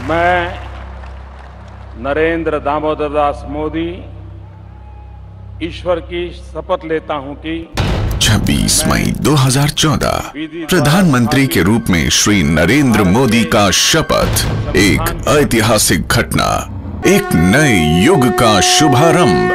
मैं नरेंद्र दामोदर दास मोदी ईश्वर की शपथ लेता हूं कि 26 मई 2014 प्रधानमंत्री के रूप में श्री नरेंद्र मोदी का शपथ एक ऐतिहासिक घटना, एक नए युग का शुभारंभ।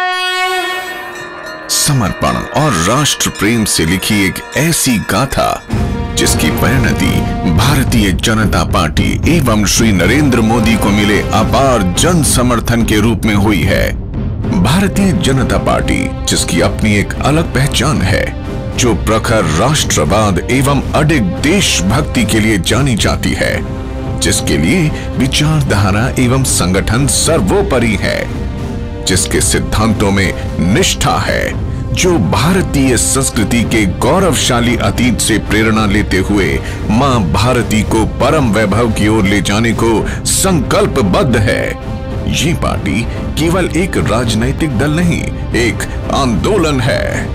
समर्पण और राष्ट्र प्रेम से लिखी एक ऐसी गाथा जिसकी परिणति भारतीय जनता पार्टी एवं श्री नरेंद्र मोदी को मिले अपार जन समर्थन के रूप में हुई है। भारतीय जनता पार्टी जिसकी अपनी एक अलग पहचान है, जो प्रखर राष्ट्रवाद एवं अडिग देशभक्ति के लिए जानी जाती है, जिसके लिए विचारधारा एवं संगठन सर्वोपरि है, जिसके सिद्धांतों में निष्ठा है, जो भारतीय संस्कृति के गौरवशाली अतीत से प्रेरणा लेते हुए मां भारती को परम वैभव की ओर ले जाने को संकल्पबद्ध है। ये पार्टी केवल एक राजनैतिक दल नहीं, एक आंदोलन है।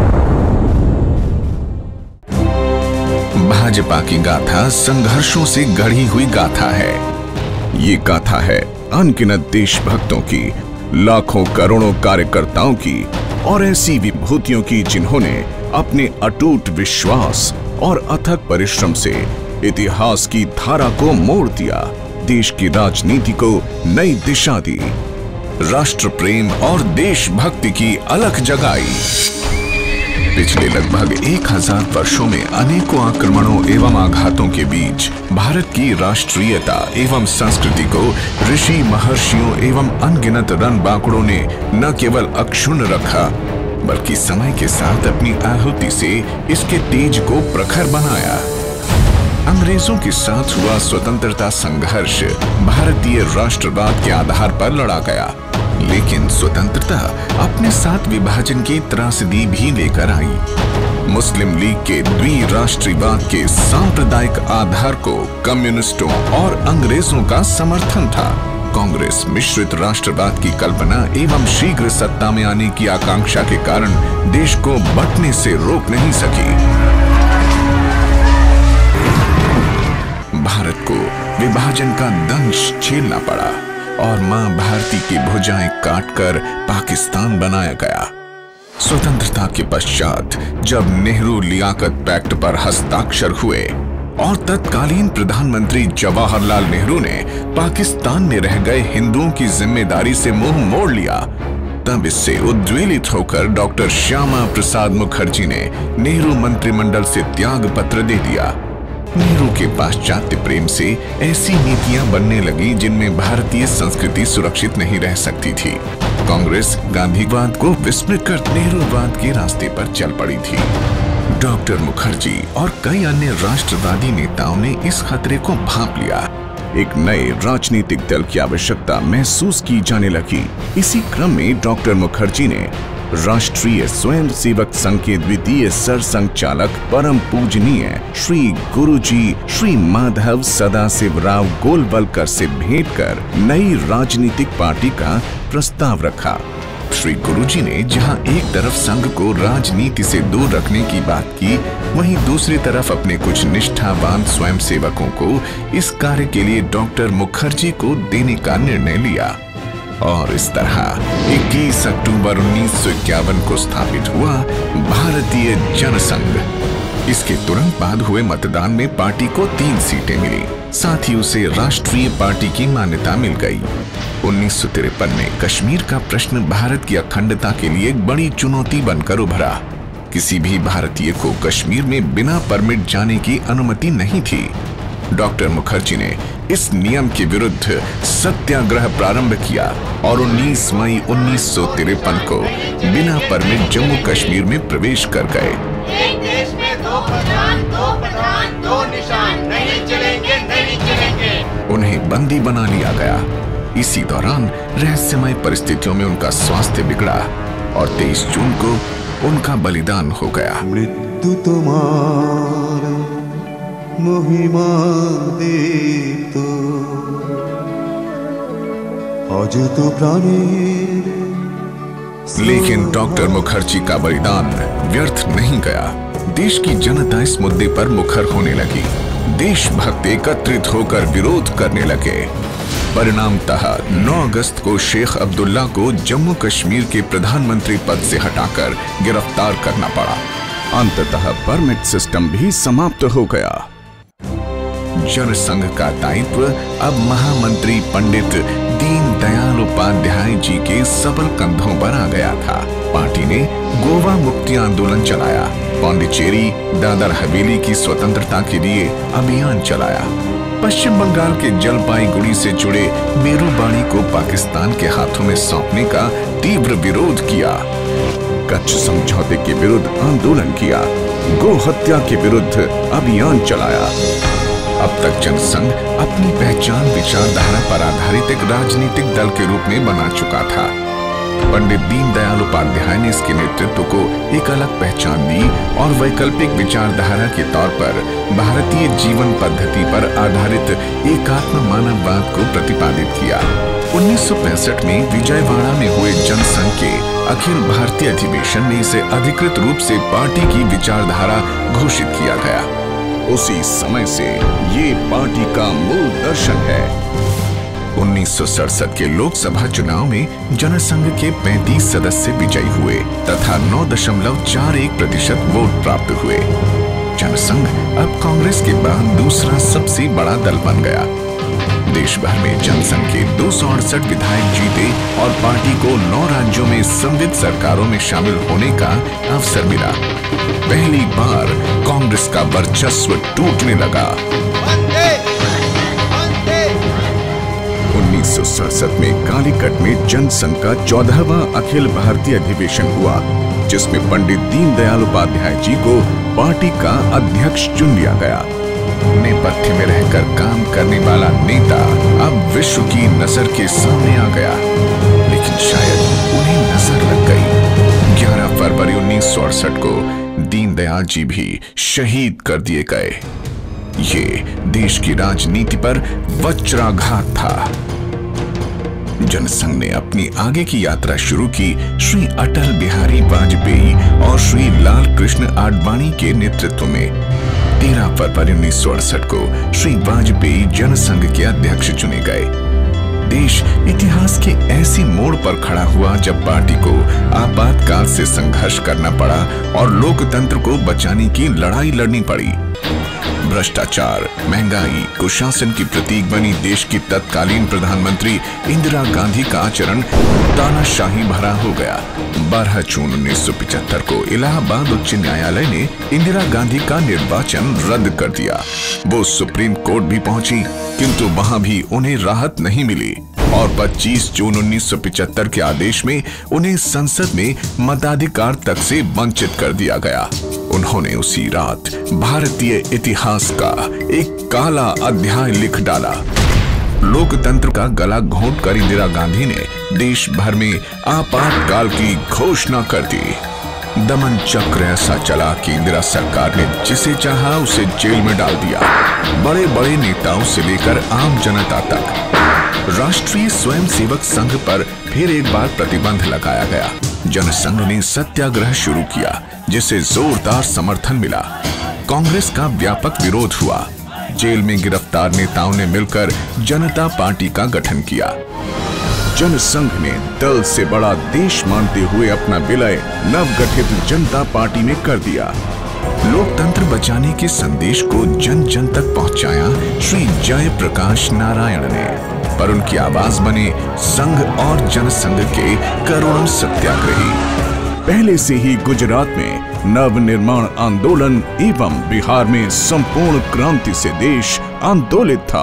भाजपा की गाथा संघर्षों से गढ़ी हुई गाथा है। ये गाथा है अनगिनत देशभक्तों की, लाखों करोड़ों कार्यकर्ताओं की और ऐसी विभूतियों की जिन्होंने अपने अटूट विश्वास और अथक परिश्रम से इतिहास की धारा को मोड़ दिया, देश की राजनीति को नई दिशा दी, राष्ट्र प्रेम और देशभक्ति की अलख जगाई। पिछले लगभग 1000 वर्षों में अनेकों आक्रमणों एवं आघातों के बीच भारत की राष्ट्रीयता एवं संस्कृति को ऋषि महर्षियों एवं अनगिनत रणबांकुड़ों ने न केवल अक्षुण्ण रखा, बल्कि समय के साथ अपनी आहुति से इसके तेज को प्रखर बनाया। अंग्रेजों के साथ हुआ स्वतंत्रता संघर्ष भारतीय राष्ट्रवाद के आधार पर लड़ा गया, लेकिन स्वतंत्रता अपने साथ विभाजन की त्रासदी भी लेकर आई। मुस्लिम लीग के द्विराष्ट्रीयवाद के सांप्रदायिक आधार को कम्युनिस्टों और अंग्रेजों का समर्थन था। कांग्रेस मिश्रित राष्ट्रवाद की कल्पना एवं शीघ्र सत्ता में आने की आकांक्षा के कारण देश को बंटने से रोक नहीं सकी। भारत को विभाजन का दंश झेलना पड़ा और मां भारती की भुजाएं काटकर पाकिस्तान बनाया गया। स्वतंत्रता के पश्चात जब नेहरू लियाकत पैक्ट पर हस्ताक्षर हुए और तत्कालीन प्रधानमंत्री जवाहरलाल नेहरू ने पाकिस्तान में रह गए हिंदुओं की जिम्मेदारी से मुंह मोड़ लिया, तब इससे उद्वेलित होकर डॉक्टर श्यामा प्रसाद मुखर्जी ने नेहरू मंत्रिमंडल से त्याग पत्र दे दिया। नेहरू के पाश्चात्य प्रेम से ऐसी नीतियां बनने लगी जिनमें भारतीय संस्कृति सुरक्षित नहीं रह सकती थी। कांग्रेस गांधीवाद को विस्मृत कर नेहरूवाद के रास्ते पर चल पड़ी थी। डॉक्टर मुखर्जी और कई अन्य राष्ट्रवादी नेताओं ने इस खतरे को भांप लिया। एक नए राजनीतिक दल की आवश्यकता महसूस की जाने लगी। इसी क्रम में डॉक्टर मुखर्जी ने राष्ट्रीय स्वयंसेवक संघ के द्वितीय सरसंघचालक परम पूजनीय श्री गुरुजी श्री माधव सदाशिवराव गोलवलकर से भेंट कर नई राजनीतिक पार्टी का प्रस्ताव रखा। श्री गुरुजी ने जहां एक तरफ संघ को राजनीति से दूर रखने की बात की, वहीं दूसरी तरफ अपने कुछ निष्ठावान स्वयंसेवकों को इस कार्य के लिए डॉक्टर मुखर्जी को देने का निर्णय लिया और इस तरह 21 अक्टूबर 1951 को स्थापित हुआ भारतीय जनसंघ। इसके तुरंत बाद हुए मतदान में पार्टी को 3 सीटें मिली, साथ ही उसे राष्ट्रीय पार्टी की मान्यता मिल गई। 1953 में कश्मीर का प्रश्न भारत की अखंडता के लिए एक बड़ी चुनौती बनकर उभरा। किसी भी भारतीय को कश्मीर में बिना परमिट जाने की अनुमति नहीं थी। डॉक्टर मुखर्जी ने इस नियम के विरुद्ध सत्याग्रह प्रारंभ किया और 19 मई 1953 को बिना परमिट जम्मू कश्मीर में प्रवेश कर गए। एक देश में दो प्रधान, दो निशान, नहीं चलेंगे, नहीं चलेंगे। उन्हें बंदी बना लिया गया। इसी दौरान रहस्यमय परिस्थितियों में उनका स्वास्थ्य बिगड़ा और 23 जून को उनका बलिदान हो गया। मृत्यु तुम्हारा महिमा दीप्तो आज तो प्राणेर। लेकिन डॉक्टर मुखर्जी का बलिदान व्यर्थ नहीं गया। देश की जनता इस मुद्दे पर मुखर होने लगी। देशभक्त एकत्रित होकर विरोध करने लगे। परिणामतः 9 अगस्त को शेख अब्दुल्ला को जम्मू कश्मीर के प्रधानमंत्री पद से हटाकर गिरफ्तार करना पड़ा। अंततः परमिट सिस्टम भी समाप्त हो गया। जनसंघ का दायित्व अब महामंत्री पंडित दीनदयाल उपाध्याय जी के सबल कंधों पर आ गया था। पार्टी ने गोवा मुक्ति आंदोलन चलाया, पांडिचेरी, दादर हवेली की स्वतंत्रता के लिए अभियान चलाया, पश्चिम बंगाल के जलपाईगुड़ी से जुड़े मेरुबाड़ी को पाकिस्तान के हाथों में सौंपने का तीव्र विरोध किया, कच्छ समझौते के विरुद्ध आंदोलन किया, गो हत्या के विरुद्ध अभियान चलाया। अब तक जनसंघ अपनी पहचान विचारधारा पर आधारित एक राजनीतिक दल के रूप में बना चुका था। पंडित दीनदयाल उपाध्याय ने इसके नेतृत्व को एक अलग पहचान दी और वैकल्पिक विचारधारा के तौर पर भारतीय जीवन पद्धति पर आधारित एकात्म मानववाद को प्रतिपादित किया। 1965 में विजयवाड़ा में हुए जनसंघ के अखिल भारतीय अधिवेशन में इसे अधिकृत रूप से पार्टी की विचारधारा घोषित किया गया। उसी समय से ये पार्टी का मूल दर्शन है। 1967 के लोकसभा चुनाव में जनसंघ के 35 सदस्य विजयी हुए तथा 9.41% वोट प्राप्त हुए। जनसंघ अब कांग्रेस के बाद दूसरा सबसे बड़ा दल बन गया। देश भर में जनसंघ के 268 विधायक जीते और पार्टी को 9 राज्यों में संविध सरकारों में शामिल होने का अवसर मिला। पहली बार कांग्रेस का वर्चस्व टूटने लगा। 1967 में कालीकट में जनसंघ का 14वां अखिल भारतीय अधिवेशन हुआ, जिसमें पंडित दीनदयाल उपाध्याय जी को पार्टी का अध्यक्ष चुन लिया गया। नेपथ्य में रहकर काम करने वाला नेता अब विश्व की नजर के सामने आ गया, लेकिन शायद उन्हें नजर लग गई। 11 फरवरी 1968 को दीनदयाल जी भी शहीद कर दिए गए। ये देश की राजनीति पर वज्राघात था। जनसंघ ने अपनी आगे की यात्रा शुरू की श्री अटल बिहारी वाजपेयी और श्री लाल कृष्ण आडवाणी के नेतृत्व में। 13 फरवरी 1968 को श्री वाजपेयी जनसंघ के अध्यक्ष चुने गए। देश इतिहास के ऐसी मोड़ पर खड़ा हुआ जब पार्टी को आपातकाल से संघर्ष करना पड़ा और लोकतंत्र को बचाने की लड़ाई लड़नी पड़ी। भ्रष्टाचार, महंगाई, कुशासन की प्रतीक बनी देश की तत्कालीन प्रधानमंत्री इंदिरा गांधी का आचरण तानाशाही भरा हो गया। 12 जून 1975 को इलाहाबाद उच्च न्यायालय ने इंदिरा गांधी का निर्वाचन रद्द कर दिया। वो सुप्रीम कोर्ट भी पहुंची, किंतु वहां भी उन्हें राहत नहीं मिली और 25 जून 1975 के आदेश में उन्हें संसद में मताधिकार तक से वंचित कर दिया गया। उन्होंने उसी रात भारतीय इतिहास का एक काला अध्याय लिख डाला। लोकतंत्र का गला घोंटकर इंदिरा गांधी ने देश भर में आपातकाल की घोषणा कर दी। दमन चक्र ऐसा चला कि इंदिरा सरकार ने जिसे चाहा उसे जेल में डाल दिया। बड़े बड़े नेताओं से लेकर आम जनता तक। राष्ट्रीय स्वयंसेवक संघ पर फिर एक बार प्रतिबंध लगाया गया। जनसंघ ने सत्याग्रह शुरू किया, जिसे जोरदार समर्थन मिला। कांग्रेस का व्यापक विरोध हुआ। जेल में गिरफ्तार नेताओं ने मिलकर जनता पार्टी का गठन किया। जनसंघ ने दल से बड़ा देश मानते हुए अपना विलय नवगठित जनता पार्टी में कर दिया। लोकतंत्र बचाने के संदेश को जन जन तक पहुंचाया श्री जयप्रकाश नारायण ने, पर उनकी आवाज बने संघ और जनसंघ के करोड़ों सत्याग्रही। पहले से ही गुजरात में नवनिर्माण आंदोलन एवं बिहार में संपूर्ण क्रांति से देश आंदोलित था।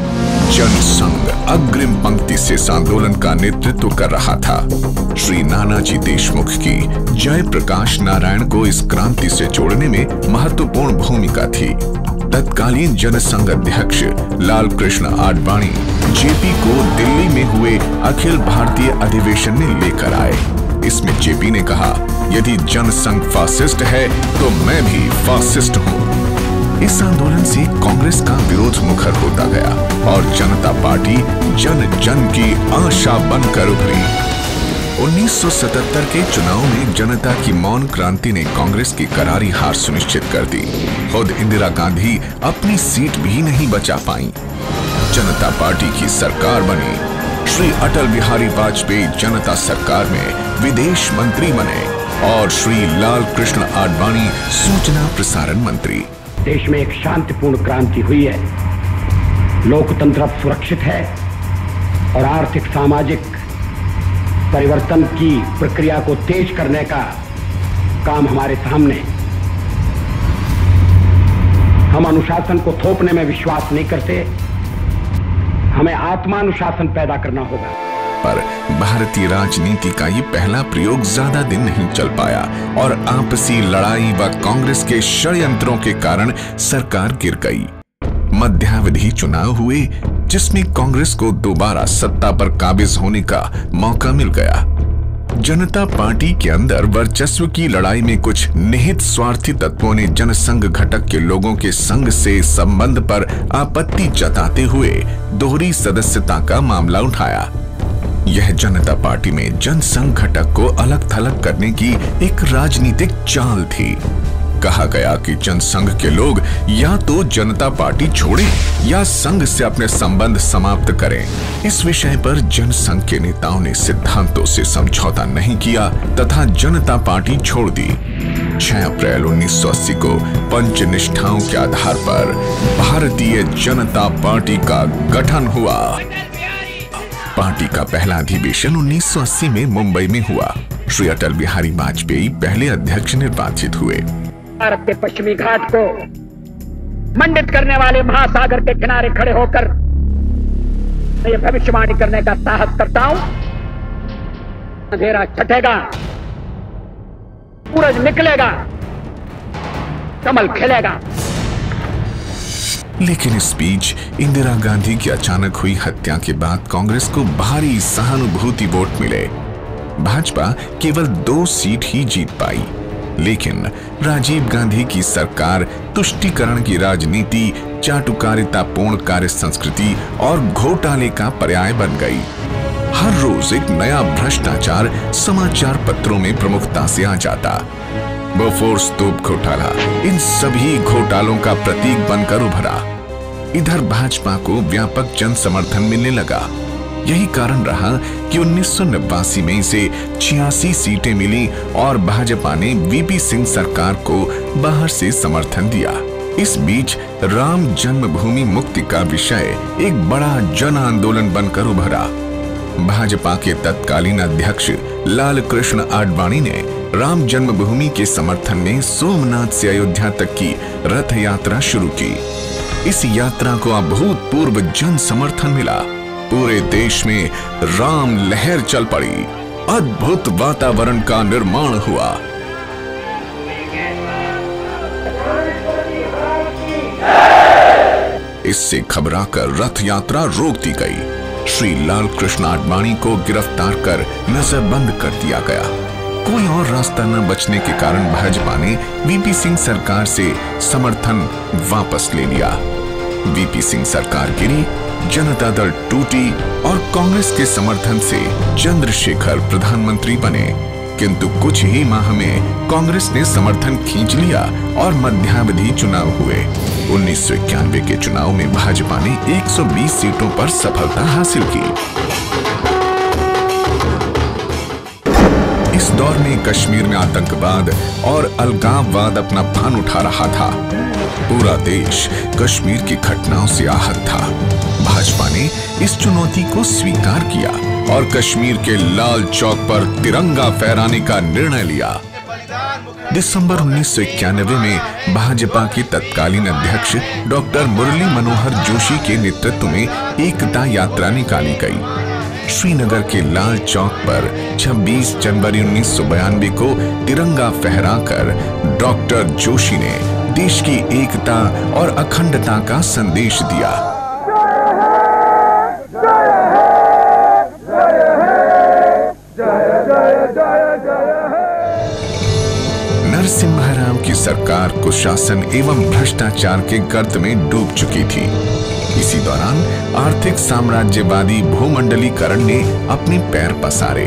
जनसंघ अग्रिम पंक्ति से इस आंदोलन का नेतृत्व कर रहा था। श्री नानाजी देशमुख की जयप्रकाश नारायण को इस क्रांति से जोड़ने में महत्वपूर्ण भूमिका थी। तत्कालीन जनसंघ अध्यक्ष लाल कृष्ण आडवाणी जेपी को दिल्ली में हुए अखिल भारतीय अधिवेशन में लेकर आए। इसमें जेपी ने कहा, यदि जनसंघ फासिस्ट है तो मैं भी फासिस्ट हूँ। इस आंदोलन से कांग्रेस का विरोध मुखर होता गया और जनता पार्टी जन जन की आशा बनकर उभरी। 1977 के चुनाव में जनता की मौन क्रांति ने कांग्रेस की करारी हार सुनिश्चित कर दी। खुद इंदिरा गांधी अपनी सीट भी नहीं बचा पाई। जनता पार्टी की सरकार बनी। श्री अटल बिहारी वाजपेयी जनता सरकार में विदेश मंत्री बने और श्री लाल कृष्ण आडवाणी सूचना प्रसारण मंत्री। देश में एक शांतिपूर्ण क्रांति हुई है, लोकतंत्र अब सुरक्षित है और आर्थिक सामाजिक परिवर्तन की प्रक्रिया को तेज करने का काम हमारे सामने। हम अनुशासन को थोपने में विश्वास नहीं करते, हमें आत्मानुशासन पैदा करना होगा। पर भारतीय राजनीति का ये पहला प्रयोग ज्यादा दिन नहीं चल पाया और आपसी लड़ाई व कांग्रेस के षड्यंत्रों के कारण सरकार गिर गई। मध्यावधि चुनाव हुए जिसमें कांग्रेस को दोबारा सत्ता पर काबिज होने का मौका मिल गया। जनता पार्टी के अंदर वर्चस्व की लड़ाई में कुछ निहित स्वार्थी तत्वों ने जनसंघ घटक के लोगों के संघ से संबंध पर आपत्ति जताते हुए दोहरी सदस्यता का मामला उठाया। यह जनता पार्टी में जनसंघ घटक को अलग थलग करने की एक राजनीतिक चाल थी। कहा गया कि जनसंघ के लोग या तो जनता पार्टी छोड़ें या संघ से अपने संबंध समाप्त करें। इस विषय पर जनसंघ के नेताओं ने सिद्धांतों से समझौता नहीं किया तथा जनता पार्टी छोड़ दी। 6 अप्रैल 1980 को पंचनिष्ठाओं के आधार पर भारतीय जनता पार्टी का गठन हुआ। पार्टी का पहला अधिवेशन 1980 में मुंबई में हुआ। श्री अटल बिहारी वाजपेयी पहले अध्यक्ष निर्वाचित हुए। भारत के पश्चिमी घाट को मंडित करने वाले महासागर के किनारे खड़े होकर मैं ये भविष्यवाणी करने का साहस करता हूं, अंधेरा छटेगा, सूरज निकलेगा, कमल खिलेगा। लेकिन इस बीच इंदिरा गांधी की अचानक हुई हत्या के बाद कांग्रेस को भारी सहानुभूति वोट मिले। भाजपा केवल 2 सीट ही जीत पाई, लेकिन राजीव गांधी की सरकार तुष्टीकरण की राजनीति, चाटुकारितापूर्ण कार्य संस्कृति और घोटाले का पर्याय बन गई। हर रोज एक नया भ्रष्टाचार समाचार पत्रों में प्रमुखता से आ जाता। बोफोर्स तोप घोटाला इन सभी घोटालों का प्रतीक बनकर उभरा। इधर भाजपा को व्यापक जन समर्थन मिलने लगा। यही कारण रहा कि 1989 में इसे 86 सीटें मिली और भाजपा ने वीपी सिंह सरकार को बाहर से समर्थन दिया। इस बीच राम जन्मभूमि मुक्ति का विषय एक बड़ा जन आंदोलन बनकर उभरा। भाजपा के तत्कालीन अध्यक्ष लाल कृष्ण आडवाणी ने राम जन्मभूमि के समर्थन में सोमनाथ से अयोध्या तक की रथ यात्रा शुरू की। इस यात्रा को अभूतपूर्व जन समर्थन मिला। पूरे देश में राम लहर चल पड़ी। अद्भुत वातावरण का निर्माण हुआ। इससे घबराकर रथ यात्रा रोक दी गई। श्री लाल कृष्ण आडवाणी को गिरफ्तार कर नजरबंद कर दिया गया। कोई और रास्ता न बचने के कारण भाजपा ने वीपी सिंह सरकार से समर्थन वापस ले लिया। वीपी सिंह सरकार गिरी, जनता दल टूटी और कांग्रेस के समर्थन से चंद्रशेखर प्रधानमंत्री बने। किंतु कुछ ही माह में कांग्रेस ने समर्थन खींच लिया और मध्यावधि चुनाव हुए। 1991 के चुनाव में भाजपा ने 120 सीटों पर सफलता हासिल की। इस दौर में कश्मीर में आतंकवाद और अलगाववाद अपना फान उठा रहा था। पूरा देश कश्मीर की घटनाओं से आहत था। भाजपा ने इस चुनौती को स्वीकार किया और कश्मीर के लाल चौक पर तिरंगा फहराने का निर्णय लिया। दिसंबर 1991 में भाजपा के तत्कालीन अध्यक्ष डॉक्टर मुरली मनोहर जोशी के नेतृत्व में एकता यात्रा निकाली गई। श्रीनगर के लाल चौक पर 26 जनवरी 1992 को तिरंगा फहराकर डॉक्टर जोशी ने देश की एकता और अखंडता का संदेश दिया। नरसिम्हा राव की सरकार कुशासन एवं भ्रष्टाचार के गर्त में डूब चुकी थी। इसी दौरान आर्थिक साम्राज्यवादी भूमंडलीकरण ने अपने पैर पसारे।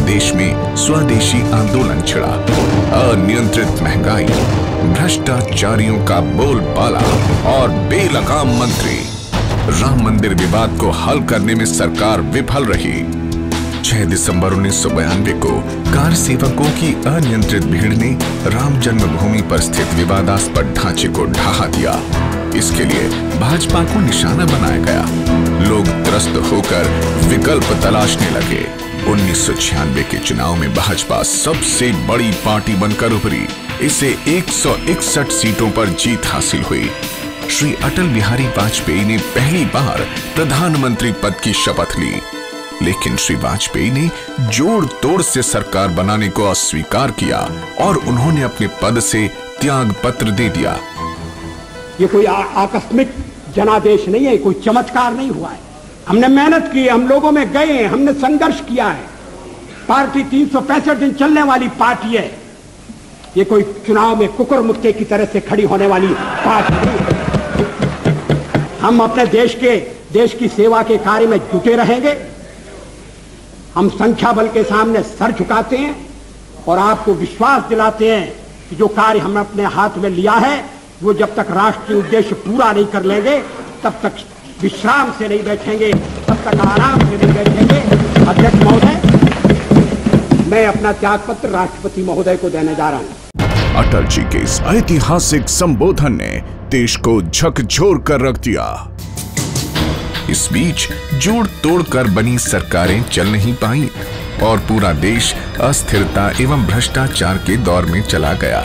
देश में स्वदेशी आंदोलन छिड़ा। अनियंत्रित महंगाई, भ्रष्टाचारियों का बोलबाला और बेलगाम मंत्री। राम मंदिर विवाद को हल करने में सरकार विफल रही। 6 दिसंबर 1992 को कार सेवकों की अनियंत्रित भीड़ ने राम जन्मभूमि पर स्थित विवादास्पद ढांचे को ढहा दिया। इसके लिए भाजपा को निशाना बनाया गया। लोग त्रस्त होकर विकल्प तलाशने लगे। 1996 के चुनाव में भाजपा सबसे बड़ी पार्टी बनकर उभरी। इसे 161 सीटों पर जीत हासिल हुई। श्री अटल बिहारी वाजपेयी ने पहली बार प्रधानमंत्री पद की शपथ ली, लेकिन श्री वाजपेयी ने जोड़ तोड़ से सरकार बनाने को अस्वीकार किया और उन्होंने अपने पद से त्याग पत्र दे दिया। ये कोई आकस्मिक जनादेश नहीं है, कोई चमत्कार नहीं हुआ है। हमने मेहनत की, हम लोगों में गए, हमने संघर्ष किया है। पार्टी 365 दिन चलने वाली पार्टी है। ये कोई चुनाव में कुकुर मुक्के की तरह से खड़ी होने वाली पार्टी नहीं है। हम अपने देश की सेवा के कार्य में जुटे रहेंगे। हम संख्या बल के सामने सर झुकाते हैं और आपको विश्वास दिलाते हैं कि जो कार्य हमने अपने हाथ में लिया है वो जब तक राष्ट्रीय उद्देश्य पूरा नहीं कर लेंगे तब तक विश्राम से नहीं बैठेंगे, तब तक आराम से नहीं बैठेंगे। अध्यक्ष महोदय, मैं अपना त्यागपत्र राष्ट्रपति महोदय को देने जा रहा हूं। अटल जी के इस ऐतिहासिक संबोधन ने देश को झकझोर कर रख दिया। इस बीच जोड़ तोड़ कर बनी सरकारें चल नहीं पाई और पूरा देश अस्थिरता एवं भ्रष्टाचार के दौर में चला गया।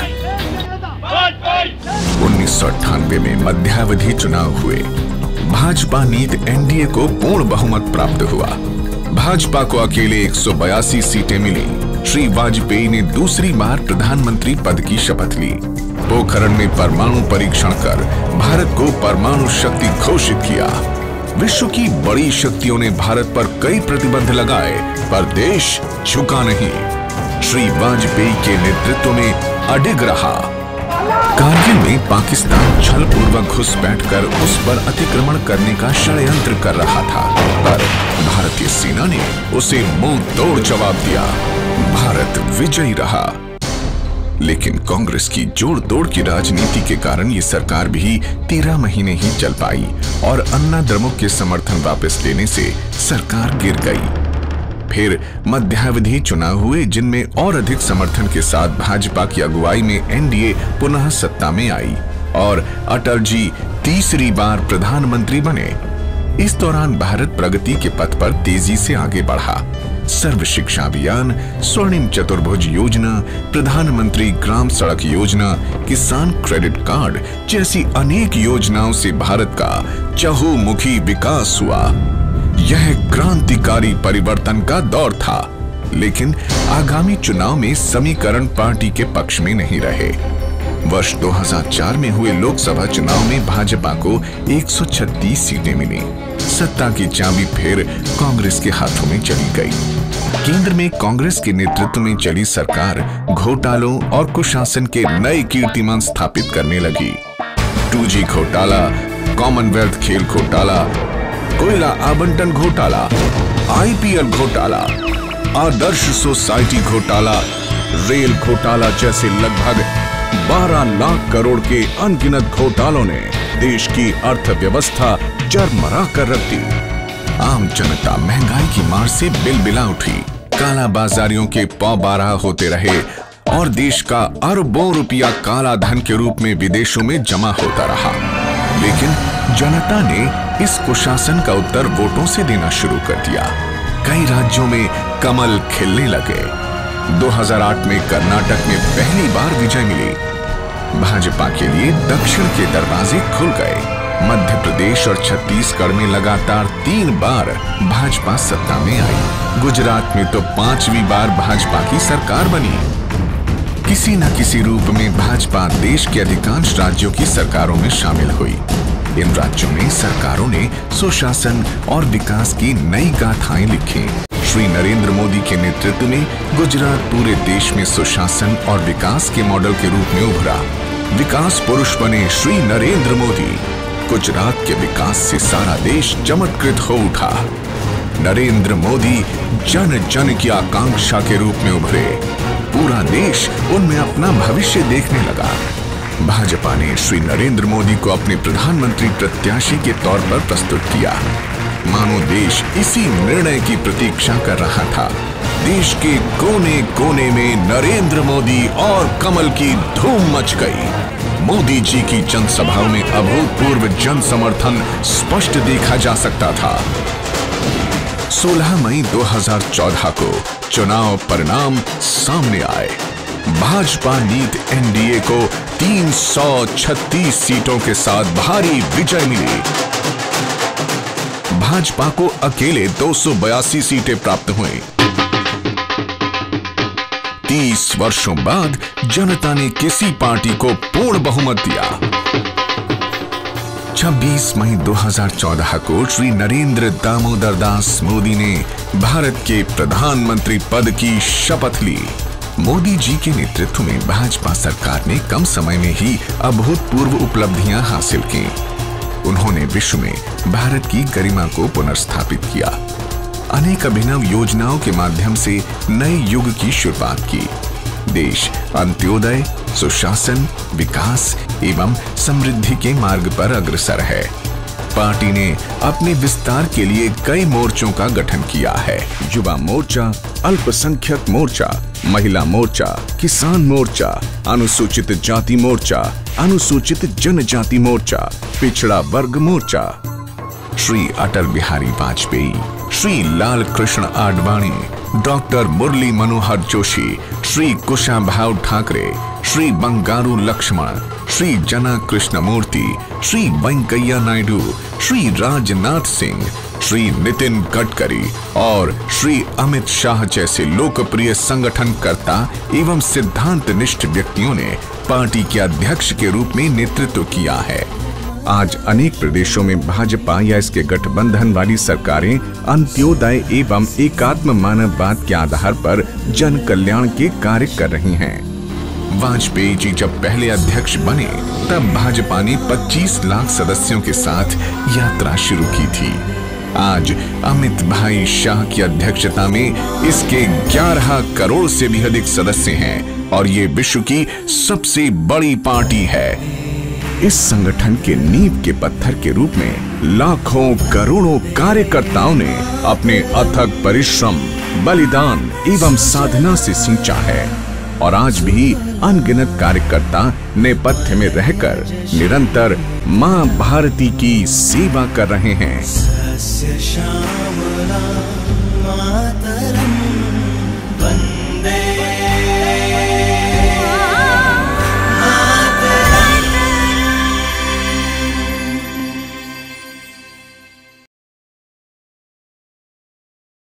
1998 में मध्यावधि चुनाव हुए। भाजपा नीत एनडीए को पूर्ण बहुमत प्राप्त हुआ। भाजपा को अकेले 182 सीटें मिली। श्री वाजपेयी ने दूसरी बार प्रधानमंत्री पद की शपथ ली। पोखरण में परमाणु परीक्षण कर भारत को परमाणु शक्ति घोषित किया। विश्व की बड़ी शक्तियों ने भारत पर कई प्रतिबंध लगाए, पर देश झुका नहीं। श्री वाजपेयी के नेतृत्व में अडिग रहा। कारगिल में पाकिस्तान छलपूर्वक घुसपैठ कर उस पर अतिक्रमण करने का षड्यंत्र कर रहा था, पर भारतीय सेना ने उसे मुंह तोड़ जवाब दिया। भारत विजयी रहा। लेकिन कांग्रेस की जोड़ तोड़ की राजनीति के कारण ये सरकार भी 13 महीने ही चल पाई और अन्ना द्रमुक के समर्थन वापस लेने से सरकार गिर गई। फिर मध्यावधि चुनाव हुए, जिनमें और अधिक समर्थन के साथ भाजपा की अगुवाई में एनडीए पुनः सत्ता में आई और अटल जी तीसरी बार प्रधानमंत्री बने। इस दौरान भारत प्रगति के पथ पर तेजी से आगे बढ़ा। सर्व शिक्षा अभियान, स्वर्णिम चतुर्भुज योजना, प्रधानमंत्री ग्राम सड़क योजना, किसान क्रेडिट कार्ड जैसी अनेक योजनाओं से भारत का चहुमुखी विकास हुआ। यह क्रांतिकारी परिवर्तन का दौर था, लेकिन आगामी चुनाव में समीकरण पार्टी के पक्ष में नहीं रहे। वर्ष 2004 में हुए लोकसभा चुनाव में भाजपा को 136 सीटें मिली। सत्ता की चाबी फिर कांग्रेस के हाथों में चली गई। केंद्र में कांग्रेस के नेतृत्व में चली सरकार घोटालों और कुशासन के नए कीर्तिमान स्थापित करने लगी। 2G घोटाला, कॉमनवेल्थ खेल घोटाला, कोयला आवंटन घोटाला, IPL घोटाला, आदर्श सोसाइटी घोटाला, रेल घोटाला जैसे लगभग 12 लाख करोड़ के अनगिनत घोटालों ने देश की अर्थव्यवस्था चरमरा कर रख दी। आम जनता महंगाई की मार से बिलबिला उठी। काला बाजारियों के पौ-बारह होते रहे और देश का अरबों रुपया काला धन के रूप में विदेशों में जमा होता रहा। लेकिन जनता ने इस कुशासन का उत्तर वोटों से देना शुरू कर दिया। कई राज्यों में कमल खिलने लगे। 2008 में कर्नाटक में पहली बार विजय मिली। भाजपा के लिए दक्षिण के दरवाजे खुल गए। मध्य प्रदेश और छत्तीसगढ़ में लगातार 3 बार भाजपा सत्ता में आई। गुजरात में तो 5वीं बार भाजपा की सरकार बनी। किसी न किसी रूप में भाजपा देश के अधिकांश राज्यों की सरकारों में शामिल हुई। इन राज्यों में सरकारों ने सुशासन और विकास की नई गाथाएं लिखी। श्री नरेंद्र मोदी के नेतृत्व में गुजरात पूरे देश में सुशासन और विकास के मॉडल के रूप में उभरा। विकास पुरुष बने श्री नरेंद्र मोदी। गुजरात के विकास से सारा देश चमत्कृत हो उठा। नरेंद्र मोदी जन जन की आकांक्षा के रूप में उभरे। पूरा देश उनमें अपना भविष्य देखने लगा। भाजपा ने श्री नरेंद्र मोदी को अपने प्रधानमंत्री प्रत्याशी के तौर पर प्रस्तुत किया। मानो देश इसी निर्णय की प्रतीक्षा कर रहा था। देश के कोने कोने में नरेंद्र मोदी और कमल की धूम मच गई। मोदी जी की जनसभाओं में अभूतपूर्व जन समर्थन स्पष्ट देखा जा सकता था। 16 मई 2014 को चुनाव परिणाम सामने आए। भाजपा नीत एनडीए को 336 सीटों के साथ भारी विजय मिली। भाजपा को अकेले 282 सीटें प्राप्त हुई। 30 वर्षों बाद जनता ने किसी पार्टी को पूर्ण बहुमत दिया। 26 मई 2014 को श्री नरेंद्र दामोदर दास मोदी ने भारत के प्रधानमंत्री पद की शपथ ली। मोदी जी के नेतृत्व में भाजपा सरकार ने कम समय में ही अभूतपूर्व उपलब्धियां हासिल की। उन्होंने विश्व में भारत की गरिमा को पुनर्स्थापित किया। अनेक अभिनव योजनाओं के माध्यम से नए युग की शुरुआत की। देश अंत्योदय, सुशासन, विकास एवं समृद्धि के मार्ग पर अग्रसर है। पार्टी ने अपने विस्तार के लिए कई मोर्चों का गठन किया है। युवा मोर्चा, अल्पसंख्यक मोर्चा, महिला मोर्चा, किसान मोर्चा, अनुसूचित जाति मोर्चा, अनुसूचित जनजाति मोर्चा, पिछड़ा वर्ग मोर्चा। श्री अटल बिहारी वाजपेयी, श्री लाल कृष्ण आडवाणी, डॉक्टर मुरली मनोहर जोशी, श्री कुशाभाऊ ठाकरे, श्री बंगारू लक्ष्मण, श्री जना कृष्णमूर्ति, श्री वेंकैया नायडू, श्री राजनाथ सिंह, श्री नितिन गडकरी और श्री अमित शाह जैसे लोकप्रिय संगठनकर्ता एवं सिद्धांतनिष्ठ व्यक्तियों ने पार्टी के अध्यक्ष के रूप में नेतृत्व किया है। आज अनेक प्रदेशों में भाजपा या इसके गठबंधन वाली सरकारें अंत्योदय एवं एकात्म मानववाद के आधार पर जन कल्याण के कार्य कर रही हैं। वाजपेयी जी जब पहले अध्यक्ष बने तब भाजपा ने 25 लाख सदस्यों के साथ यात्रा शुरू की थी। आज अमित भाई शाह की अध्यक्षता में इसके 11 करोड़ से भी अधिक सदस्य हैं और ये विश्व की सबसे बड़ी पार्टी है। इस संगठन के नींव के पत्थर के रूप में लाखों करोड़ों कार्यकर्ताओं ने अपने अथक परिश्रम, बलिदान एवं साधना से सींचा है और आज भी अनगिनत कार्यकर्ता नेपथ्य में रहकर निरंतर मां भारती की सेवा कर रहे हैं।